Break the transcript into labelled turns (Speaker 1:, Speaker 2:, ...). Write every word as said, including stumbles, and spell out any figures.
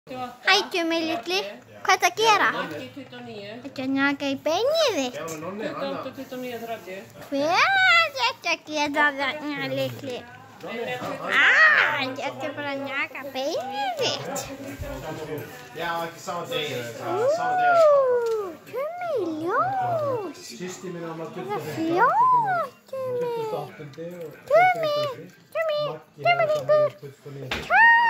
Speaker 1: Hæ, Tumi litli. Hvað er það að gera?
Speaker 2: Maggi tuttugu og níu.
Speaker 1: Þetta er naga í beinið þitt.
Speaker 2: tuttugu og átta, tuttugu og níu, þrjátíu.
Speaker 1: Hvað er þetta að gera þarna litli? Ah, þetta er bara að naga beinið þitt.
Speaker 3: Já, ekki sama degi.
Speaker 1: Ú, Tumi, ljós. Það er flott, Tumi. Tumi, Tumi, Tumi, Tumi, Tumi,